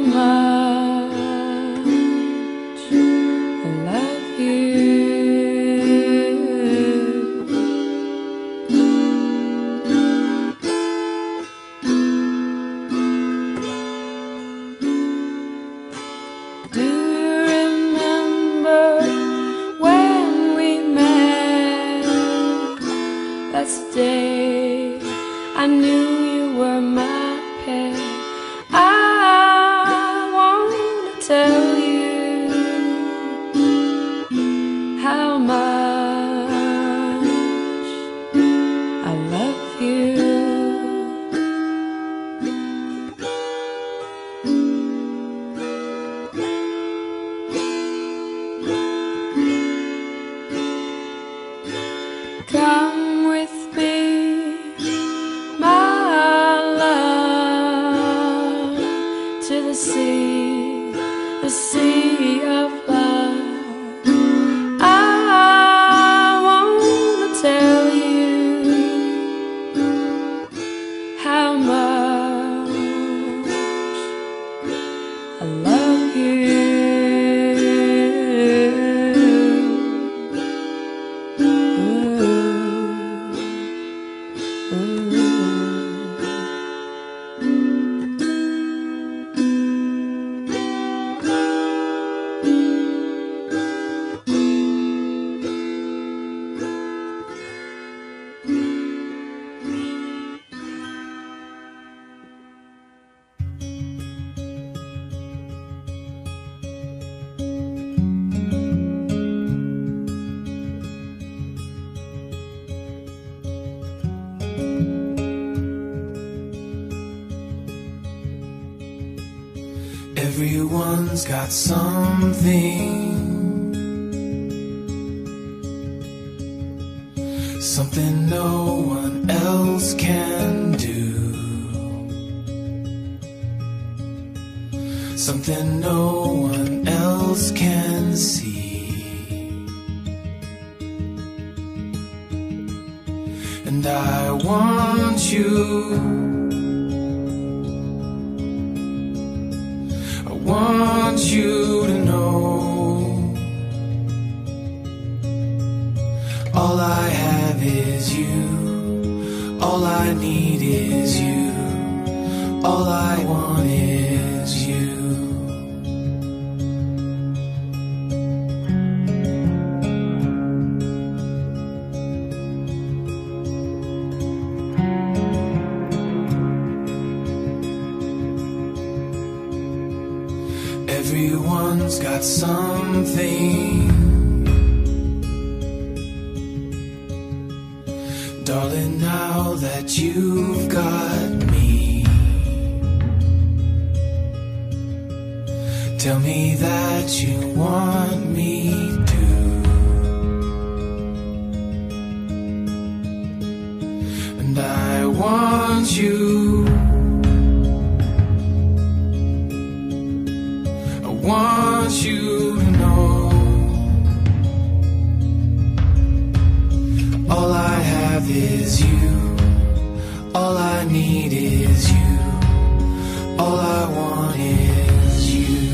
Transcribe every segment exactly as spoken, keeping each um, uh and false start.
Everyone's got something, something no one else can do, something no one else can see. And I want you, want you to know, all I have is you, all I need is you, all I want is you. Everyone's got something, darling, now that you've got me, tell me that you want me to, and I want you, want you to know, all I have is you, all I need is you, all I want is you.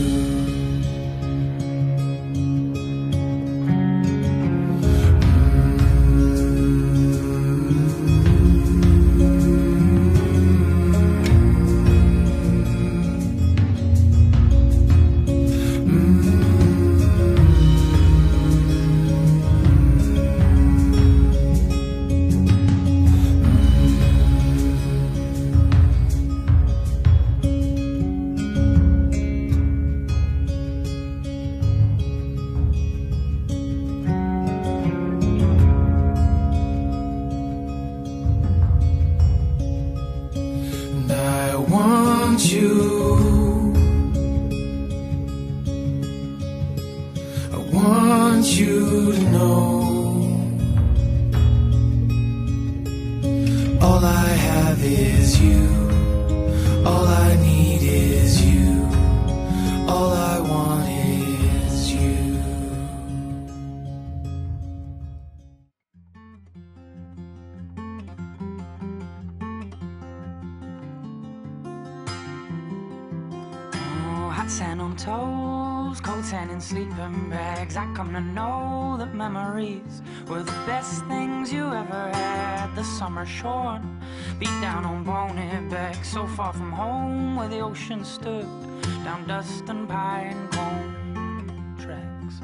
hot sand on toes, cold sand in sleeping bags. I come to know that memories were the best things you ever had. The summer shorn, beat down on bony back, so far from home where the ocean stood, down dust and pine cone tracks.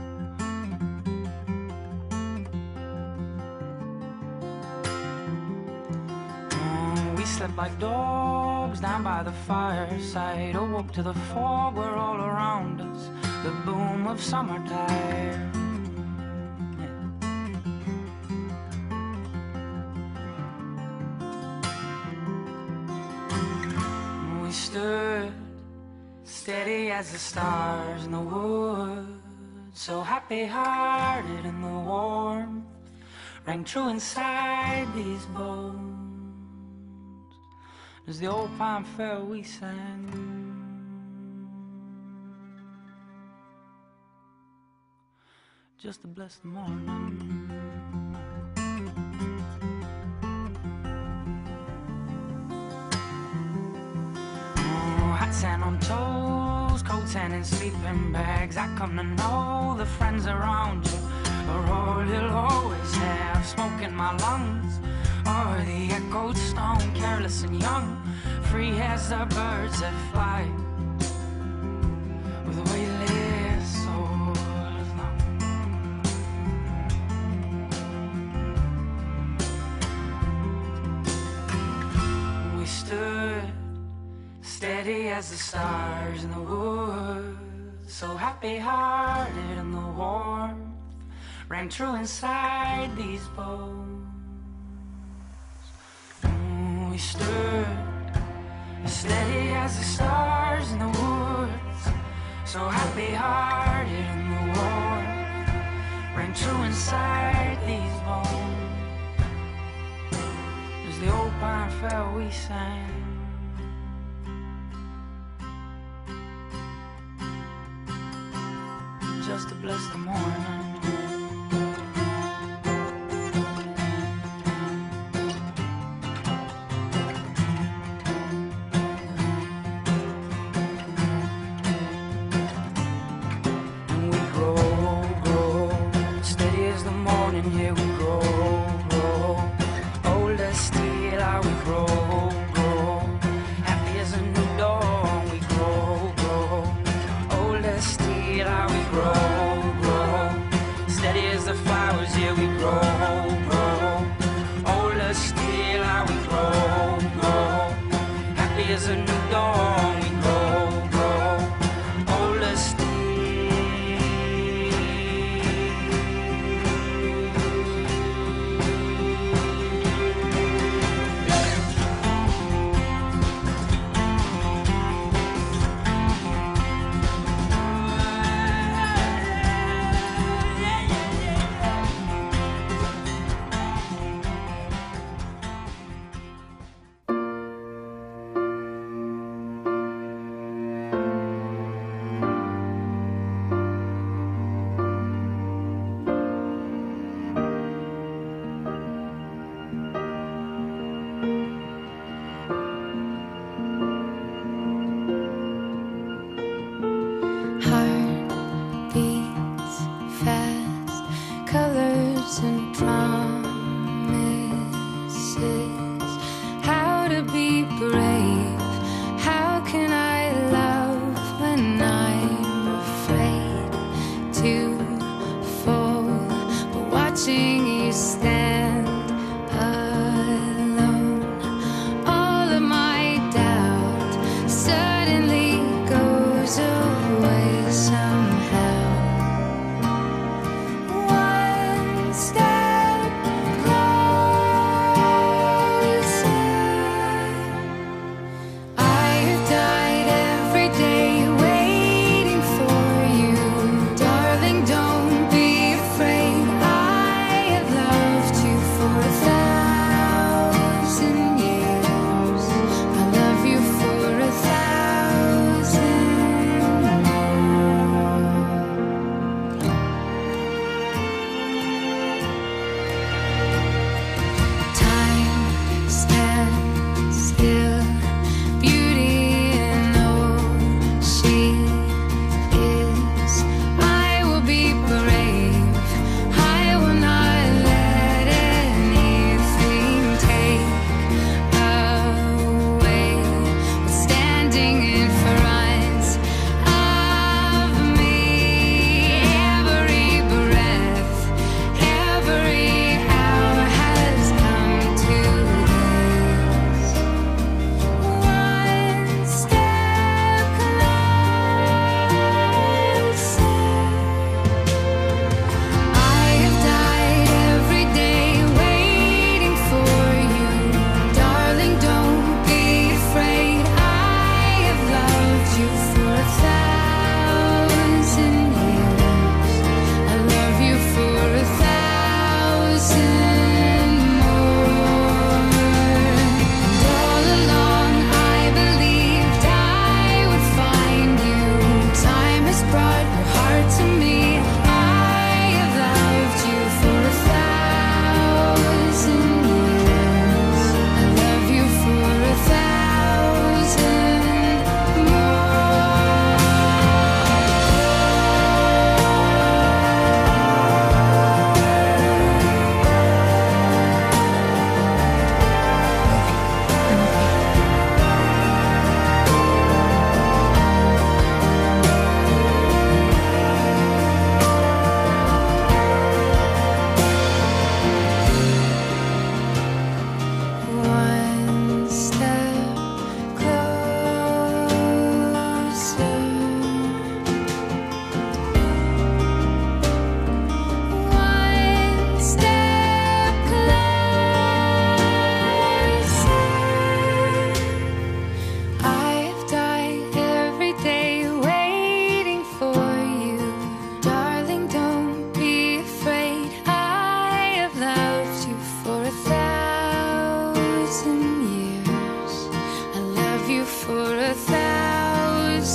Oh, we slept like dogs down by the fireside, awoke to the fog where all around us the boom of summertime. We stood steady as the stars in the woods, so happy-hearted in the warmth rang true inside these bones. As the old pine fair we sang, just to bless the morning. Hot sand on toes, cold sand in sleeping bags. I come to know the friends around you are all you'll always have. Smoke in my lungs, or the echoed stone, careless and young, free as the birds that fly, with a weightless soul as long. We stood steady as the stars in the woods, so happy-hearted in the warmth rang true inside these bones. Mm, we stood steady as the stars in the woods, so happy-hearted in the warmth rang true inside these bones. As the old pine fell we sang, just to bless the morning. And we grow, grow, steady as the morning, yeah, we grow, grow. Old as steel, how we grow, grow. Happy as a new dawn, we grow, grow. Old as steel, how we grow, grow.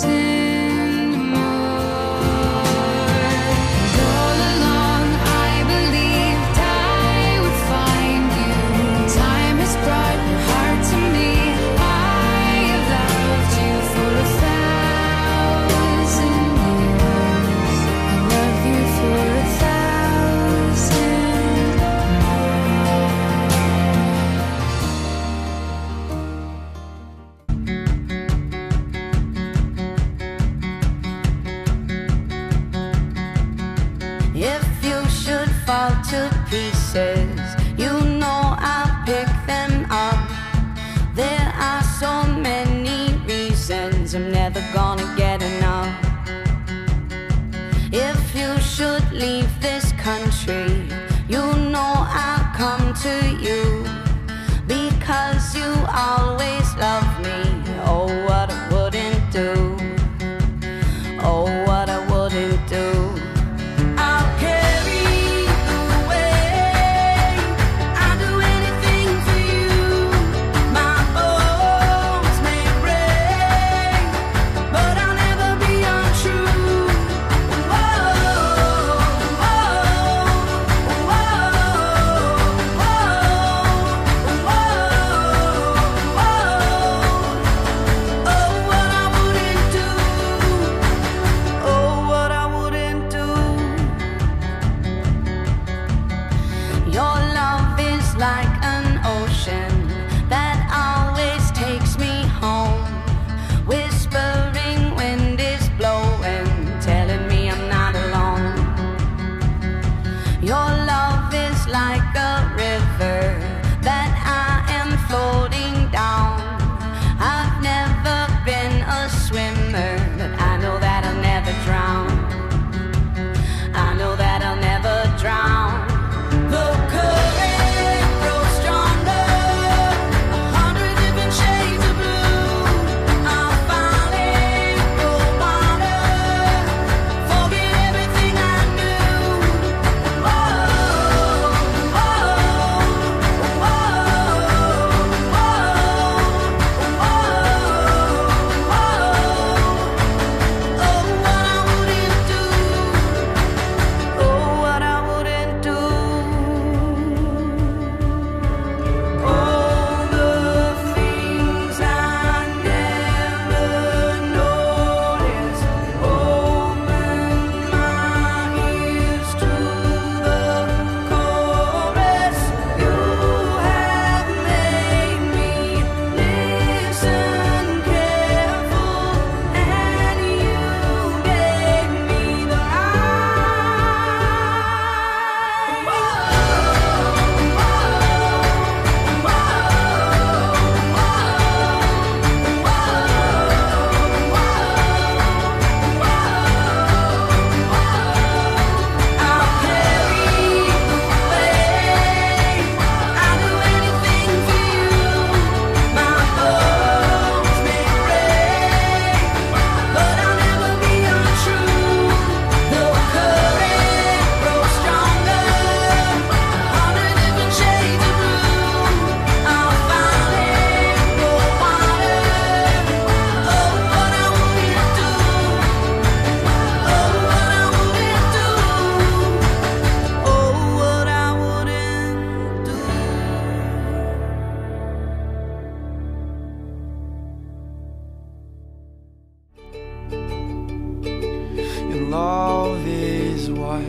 love is what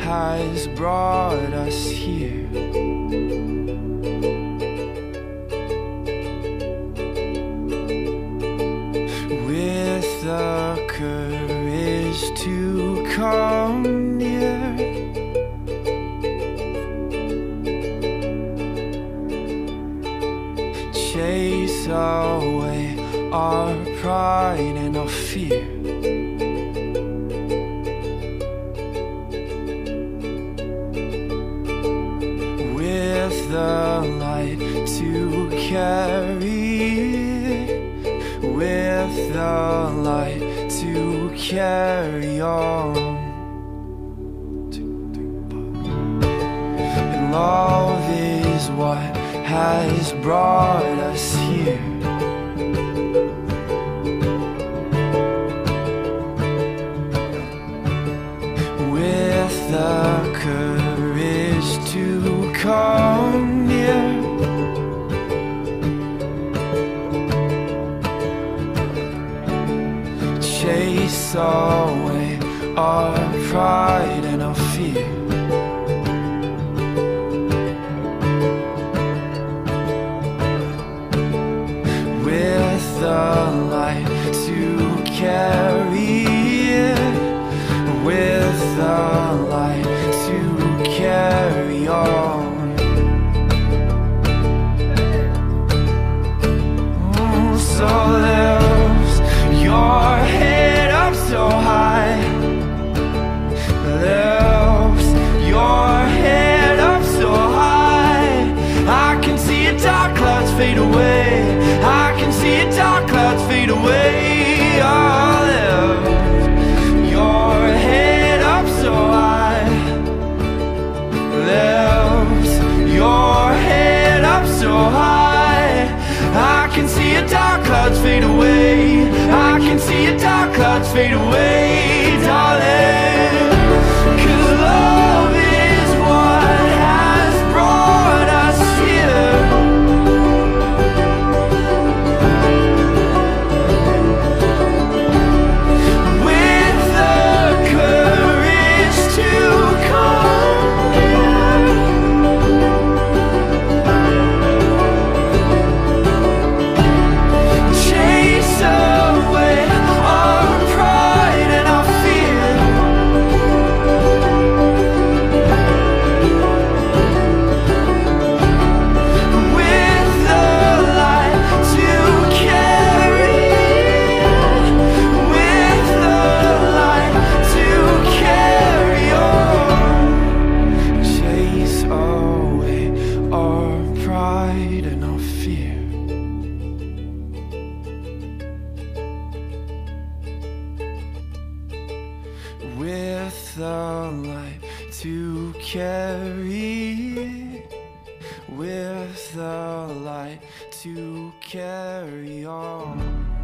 has brought us here. With the courage to come near, chase away our pride and our fear. With the light to carry, with the light to carry on. And love is what has brought us here. chase away our pride and our fear. With the light to carry, with the light to carry on. Oh, so lift your head up so high, lift your head up so high. I can see your dark clouds fade away, I can see your dark clouds fade away. Oh, lift your head up so high, lift your head up so high. I can see your dark clouds fade away, I can see your dark clouds fade away, darling. 'Cause love is what has brought us here. With the courage to come here. Chase away our pride and our fear. With the light to carry, with the light to carry on. Chase away our pride and our fear. With the light to carry, with the light to carry on.